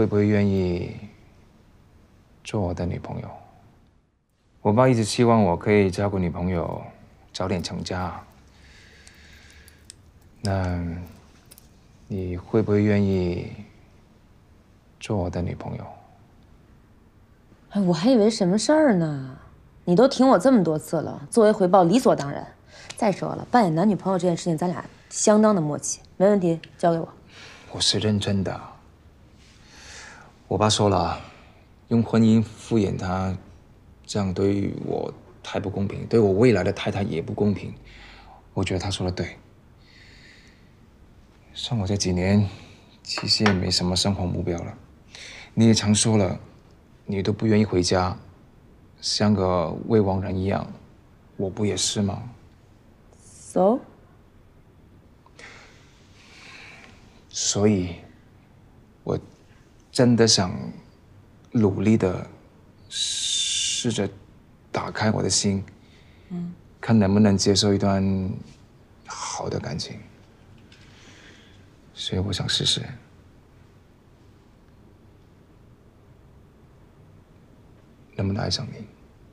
会不会愿意做我的女朋友？我爸一直希望我可以交个女朋友，早点成家。那你会不会愿意做我的女朋友？ 哎，我还以为什么事儿呢？你都挺我这么多次了，作为回报理所当然。再说了，扮演男女朋友这件事情，咱俩相当的默契，没问题，交给我。 我是认真的。我爸说了，用婚姻敷衍他，这样对我太不公平，对我未来的太太也不公平。我觉得他说的对。像我这几年，其实也没什么生活目标了。你也常说了，你都不愿意回家，像个未亡人一样，我不也是吗 So？ 所以，我真的想努力的试着打开我的心，看能不能接受一段好的感情。所以我想试试，能不能爱上你。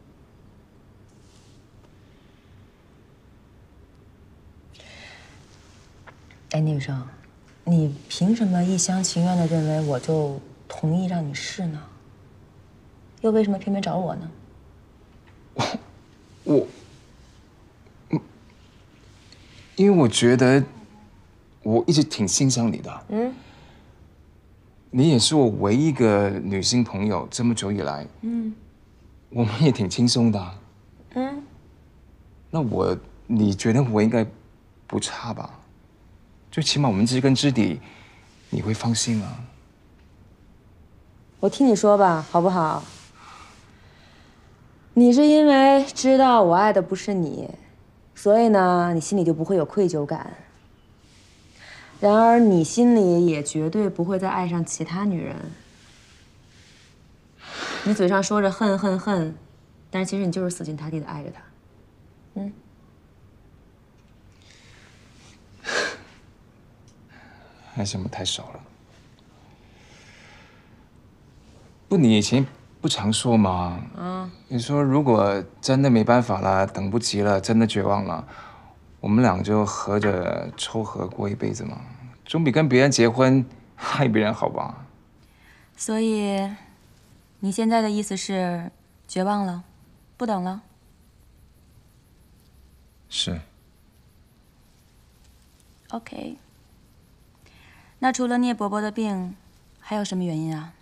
哎，聂宇生，你凭什么一厢情愿的认为我就同意让你试呢？又为什么偏偏找我呢？ 因为我觉得我一直挺欣赏你的。你也是我唯一一个女性朋友，这么久以来，我们也挺轻松的。那你觉得我应该不差吧？最起码我们知根知底，你会放心啊。 我听你说吧，好不好？你是因为知道我爱的不是你，所以呢，你心里就不会有愧疚感。然而，你心里也绝对不会再爱上其他女人。你嘴上说着恨恨恨，但是其实你就是死心塌地的爱着她。 还是我们太少了。不，你以前不常说吗？你说如果真的没办法了，等不及了，真的绝望了，我们俩就合着凑合过一辈子嘛，总比跟别人结婚害别人好吧？ 所以，你现在的意思是绝望了，不等了？ 是。 OK。那除了聂伯伯的病，还有什么原因啊？